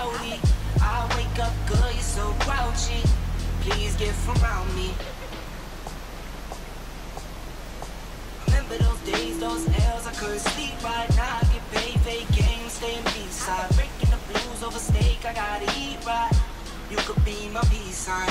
cloudy. I wake up good, you're so grouchy. Please get from around me. Remember those days, those L's, I couldn't sleep right now. I get paid, fake games, stay in B-side. Breaking the blues over steak, I gotta eat right. You could be my peace sign.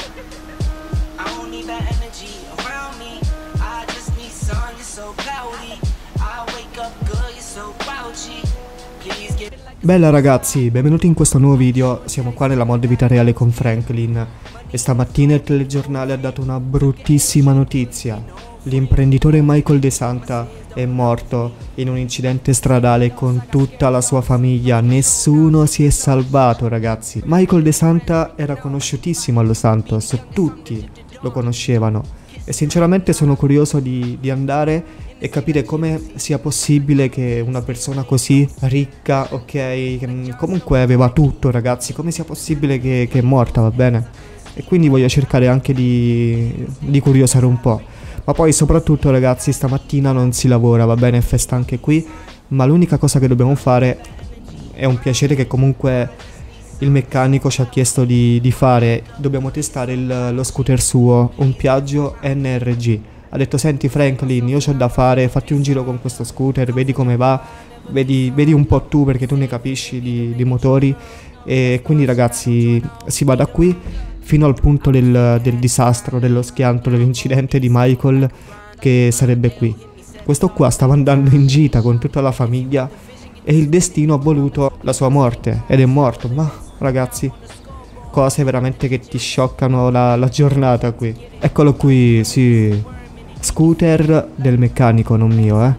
I don't need that energy around me. I just need sun, you're so cloudy. I wake up good, you're so grouchy. Please get... Bella ragazzi, benvenuti in questo nuovo video. Siamo qua nella mod vita reale con Franklin. E stamattina il telegiornale ha dato una bruttissima notizia. L'imprenditore Michael De Santa è morto in un incidente stradale con tutta la sua famiglia. Nessuno si è salvato, ragazzi. Michael De Santa era conosciutissimo a Los Santos, tutti lo conoscevano. E sinceramente sono curioso di andare e capire come sia possibile che una persona così ricca, ok, che comunque aveva tutto, ragazzi, come sia possibile che è morta, va bene? E quindi voglio cercare anche di curiosare un po'. Ma poi soprattutto, ragazzi, stamattina non si lavora, va bene, è festa anche qui, ma l'unica cosa che dobbiamo fare è un piacere che comunque il meccanico ci ha chiesto di fare. Dobbiamo testare lo scooter suo, un Piaggio NRG. Ha detto: senti Franklin, io c'ho da fare, fatti un giro con questo scooter, vedi come va, vedi un po' tu perché tu ne capisci di motori. E quindi, ragazzi, si va da qui fino al punto del disastro, dello schianto, dell'incidente di Michael, che sarebbe qui. Questo qua stava andando in gita con tutta la famiglia e il destino ha voluto la sua morte ed è morto. Ma ragazzi, cose veramente che ti scioccano la giornata qui. Eccolo qui, sì, scooter del meccanico, non mio,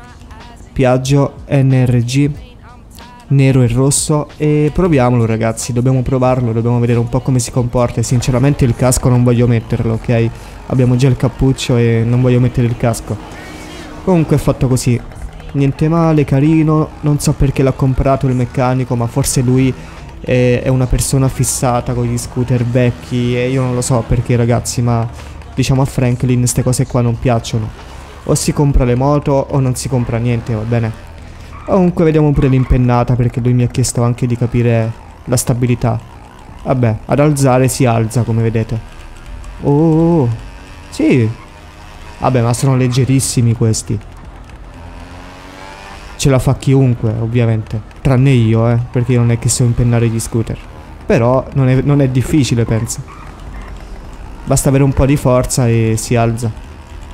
Piaggio NRG, nero e rosso, e proviamolo, ragazzi, dobbiamo provarlo, dobbiamo vedere un po' come si comporta. E sinceramente il casco non voglio metterlo, ok? Abbiamo già il cappuccio e non voglio mettere il casco. Comunque è fatto così, niente male, carino. Non so perché l'ha comprato il meccanico, ma forse lui è una persona fissata con gli scooter vecchi e io non lo so perché, ragazzi, ma diciamo a Franklin queste cose qua non piacciono. O si compra le moto o non si compra niente, va bene? Comunque vediamo pure l'impennata, perché lui mi ha chiesto anche di capire la stabilità. Vabbè, ad alzare si alza, come vedete. Oh, sì. Vabbè, ma sono leggerissimi questi. Ce la fa chiunque, ovviamente. Tranne io, perché io non è che so impennare gli scooter. Però non è difficile, penso. Basta avere un po' di forza e si alza.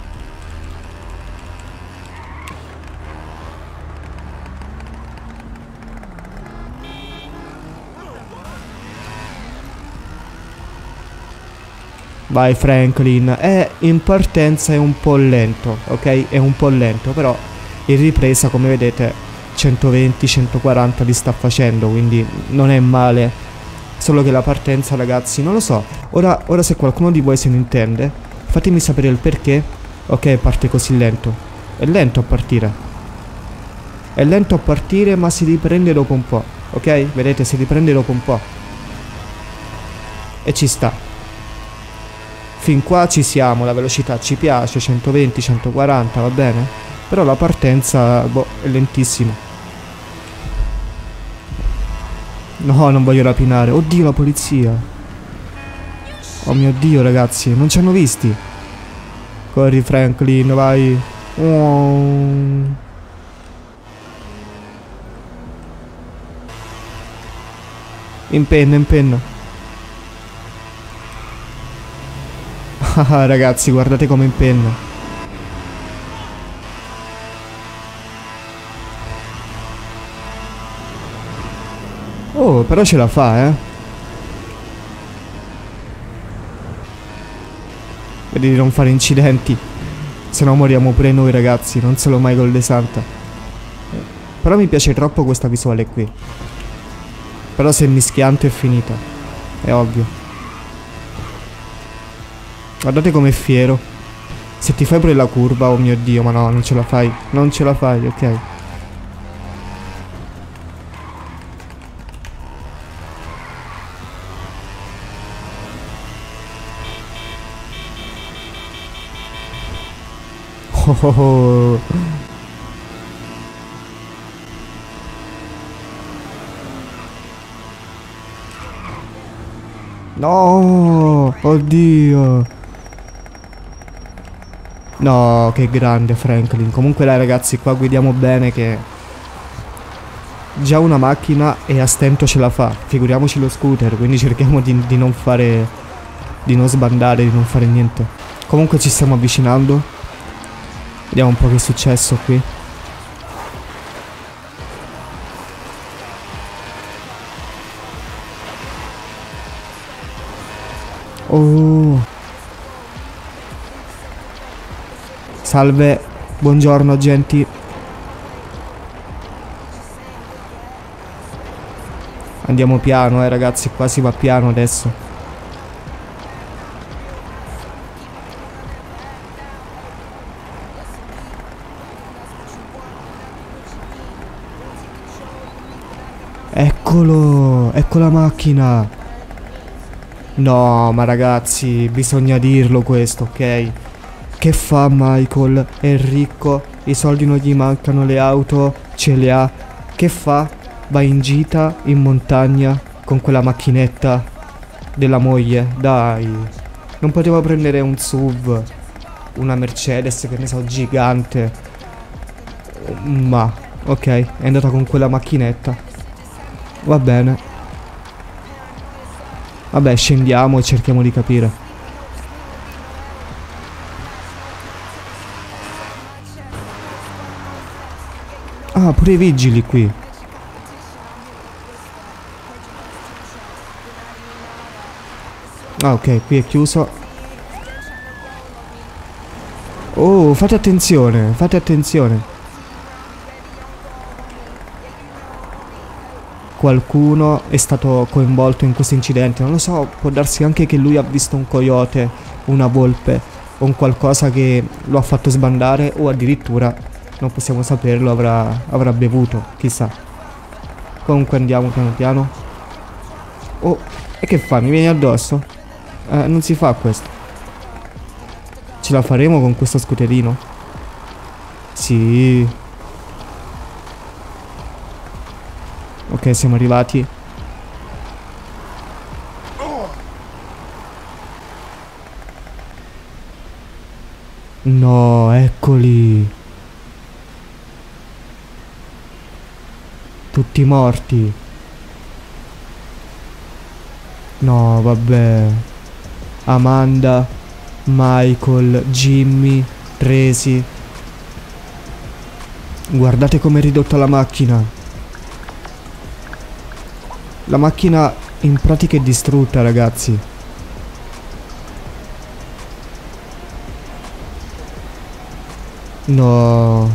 Vai Franklin, in partenza è un po' lento, ok? È un po' lento, però in ripresa, come vedete, 120-140 li sta facendo, quindi non è male. Solo che la partenza, ragazzi, non lo so. Ora se qualcuno di voi se ne intende, fatemi sapere il perché. Ok, parte così lento. È lento a partire. È lento a partire, ma si riprende dopo un po', ok? Vedete, si riprende dopo un po'. E ci sta. Fin qua ci siamo, la velocità ci piace, 120-140, va bene? Però la partenza, boh, è lentissima. No, non voglio rapinare. Oddio, la polizia. Oh mio Dio, ragazzi, non ci hanno visti. Corri Franklin, vai. Impenna. Ah, ragazzi, guardate come impenna. Oh, però ce la fa, Vedi di non fare incidenti, se no moriamo pure noi, ragazzi, non solo Michael De Santa. Però mi piace troppo questa visuale qui. Però se mi schianto è finita, è ovvio. Guardate com'è fiero. Se ti fai pure la curva, oh mio Dio, ma no, non ce la fai. Non ce la fai, ok. Oh. No, oddio. No, che grande Franklin. Comunque dai ragazzi, qua guidiamo bene che già una macchina e a stento ce la fa. Figuriamoci lo scooter, quindi cerchiamo di non fare, di non sbandare, di non fare niente. Comunque ci stiamo avvicinando. Vediamo un po' che è successo qui. Oh. Salve, buongiorno agenti. Andiamo piano ragazzi, qua si va piano adesso. Eccolo, ecco la macchina. No, ma ragazzi, bisogna dirlo questo, ok? Che fa Michael? È ricco, i soldi non gli mancano, le auto ce le ha. Che fa? Va in gita in montagna con quella macchinetta della moglie. Dai, non poteva prendere un SUV, una Mercedes, che ne so, gigante. Ma, ok, è andata con quella macchinetta. Va bene. Vabbè, scendiamo e cerchiamo di capire. Ah, pure i vigili qui. Ah, ok, qui è chiuso. Oh, fate attenzione, fate attenzione. Qualcuno è stato coinvolto in questo incidente. Non lo so, può darsi anche che lui ha visto un coyote, una volpe o un qualcosa che lo ha fatto sbandare, o addirittura, non possiamo saperlo, avrà bevuto, chissà. Comunque andiamo piano piano. Oh, e che fa? Mi vieni addosso? Non si fa questo. Ce la faremo con questo scooterino? Sì. Ok, siamo arrivati. No, eccoli. Tutti morti. No, vabbè. Amanda, Michael, Jimmy, Tracy. Guardate com'è ridotta la macchina. La macchina in pratica è distrutta, ragazzi. No.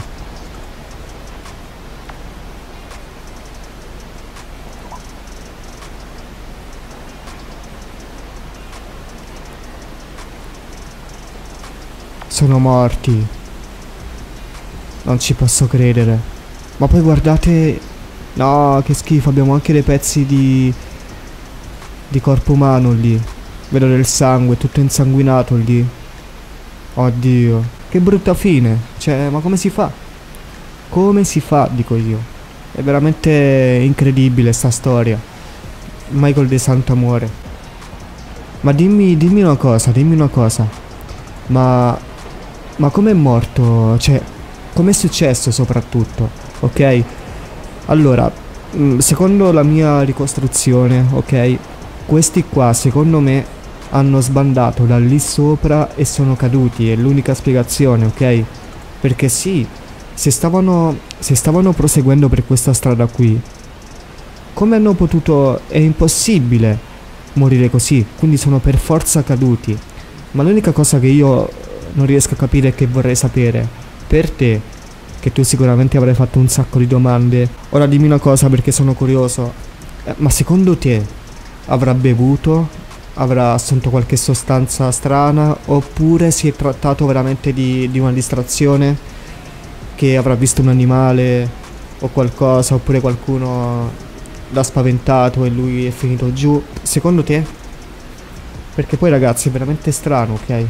Sono morti. Non ci posso credere. Ma poi guardate. No, che schifo, abbiamo anche dei pezzi di corpo umano lì. Vedo del sangue, tutto insanguinato lì. Oddio, che brutta fine. Cioè, ma come si fa? Come si fa, dico io. È veramente incredibile sta storia. Michael De Santa muore. Ma dimmi una cosa. Ma com'è morto? Cioè, com'è successo soprattutto? Ok? Allora, secondo la mia ricostruzione, ok, questi qua secondo me hanno sbandato da lì sopra e sono caduti, è l'unica spiegazione, ok? Perché sì, se stavano proseguendo per questa strada qui, come hanno potuto? È impossibile morire così, quindi sono per forza caduti. Ma l'unica cosa che io non riesco a capire e che vorrei sapere, per te, che tu sicuramente avrai fatto un sacco di domande. Ora dimmi una cosa perché sono curioso. Ma secondo te avrà bevuto? Avrà assunto qualche sostanza strana? Oppure si è trattato veramente di una distrazione? Che avrà visto un animale o qualcosa? Oppure qualcuno l'ha spaventato e lui è finito giù? Secondo te? Perché poi ragazzi è veramente strano, ok?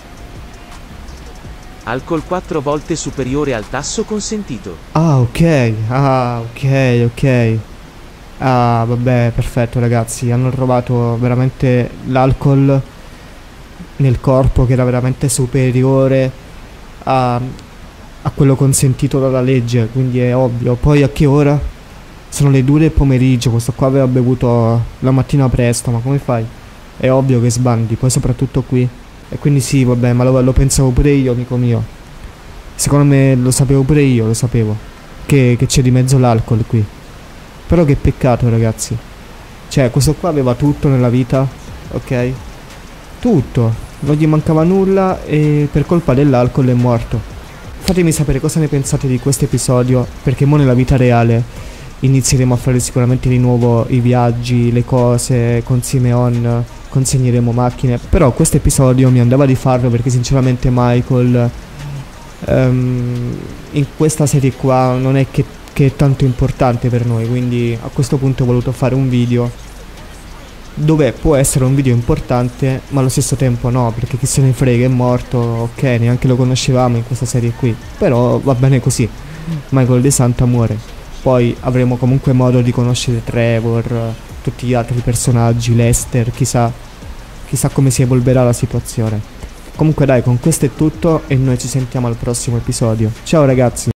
Alcol 4 volte superiore al tasso consentito. Ah, ok. Ah, ok, ok. Ah, vabbè, perfetto ragazzi, hanno trovato veramente l'alcol nel corpo che era veramente superiore a quello consentito dalla legge, quindi è ovvio. Poi a che ora? Sono le 2 del pomeriggio, questo qua aveva bevuto la mattina presto, ma come fai? È ovvio che sbandi, poi soprattutto qui. E quindi sì, vabbè, ma lo pensavo pure io, amico mio. Secondo me lo sapevo pure io, lo sapevo, che c'è di mezzo l'alcol qui. Però che peccato ragazzi. Cioè, questo qua aveva tutto nella vita, ok? Tutto, non gli mancava nulla e per colpa dell'alcol è morto. Fatemi sapere cosa ne pensate di questo episodio, perché mo nella vita reale inizieremo a fare sicuramente di nuovo i viaggi, le cose con Simeon, consegneremo macchine. Però questo episodio mi andava di farlo perché sinceramente Michael in questa serie qua non è che è tanto importante per noi, quindi a questo punto ho voluto fare un video dove può essere un video importante ma allo stesso tempo no, perché chi se ne frega, è morto, ok, neanche lo conoscevamo in questa serie qui, però va bene così. Michael De Santa muore, poi avremo comunque modo di conoscere Trevor, tutti gli altri personaggi, Lester, chissà come si evolverà la situazione. Comunque dai, con questo è tutto e noi ci sentiamo al prossimo episodio. Ciao ragazzi.